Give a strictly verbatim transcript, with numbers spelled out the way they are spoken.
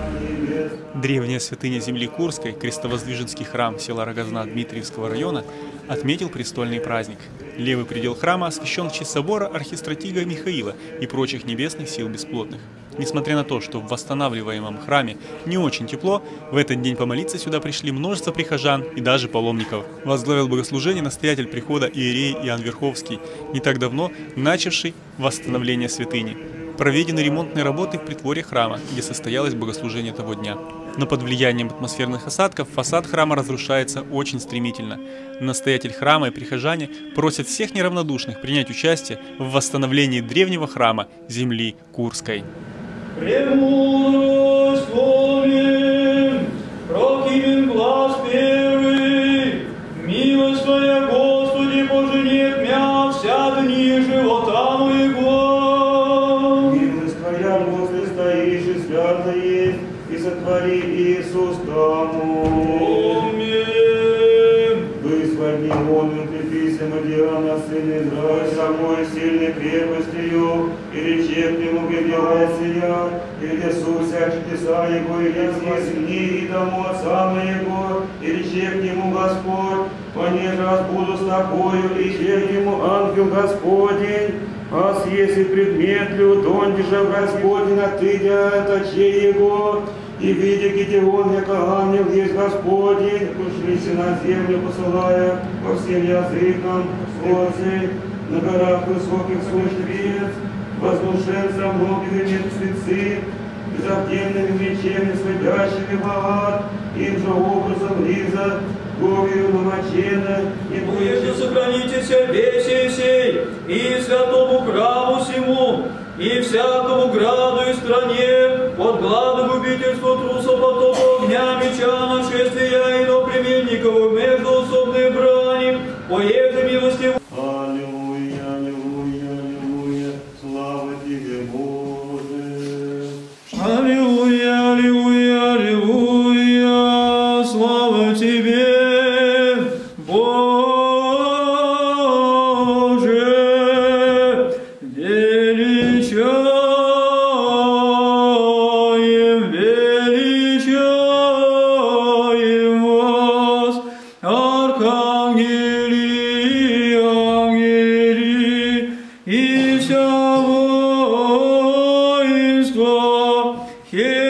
Древняя святыня земли Курской, крестовоздвиженский храм села Рогозна Дмитриевского района, отметил престольный праздник. Левый предел храма освящен в честь собора архистратига Михаила и прочих небесных сил бесплотных. Несмотря на то, что в восстанавливаемом храме не очень тепло, в этот день помолиться сюда пришли множество прихожан и даже паломников. Возглавил богослужение настоятель прихода иерей Иоанн Верховский, не так давно начавший восстановление святыни. Проведены ремонтные работы в притворе храма, где состоялось богослужение того дня. Но под влиянием атмосферных осадков фасад храма разрушается очень стремительно. Настоятель храма и прихожане просят всех неравнодушных принять участие в восстановлении древнего храма земли Курской. Премудрость помним, прокинем глаз первый, милость Твоя, Господи, поженет мя вся дни живота моего. Милость Твоя, Господи, стоишь и свято есть, и сотвори Иисус тому. Аминь. Вызвольни он, укрепися, Мадиана, сын Израиль, самой сильной крепостью, и рече к нему грядет сия, и где суся чудеса его, и изъясни, и тому отца моего, и рече к нему Господь, понеже раз буду с тобою, и рече к нему ангел Господень, а если предмет лю, донде же Господень отыдя от очей его, и видя Гедеон, яко ангел есть Господень, ушлися на землю, посылая по всем языкам, слезы, на горах высоких слышит вец, возвышенца многими мертвецы, безобденными мечами, сводящими в ад, им же образом лиза, кровью намочена, и Будете сохранитесь весе сей, и святому храму сему, и всякому граду и стране, от глада губительства трусов, потока огня, меча, нашествия и до племенников, междоусобной брани, поеже милости. Аллилуйя, аллилуйя, аллилуйя, слава Тебе, Боже. Аллилуйя, аллилуйя, аллилуйя, слава Тебе, Боже, величаем, величаем вас, архангели, ангели и вся воинство.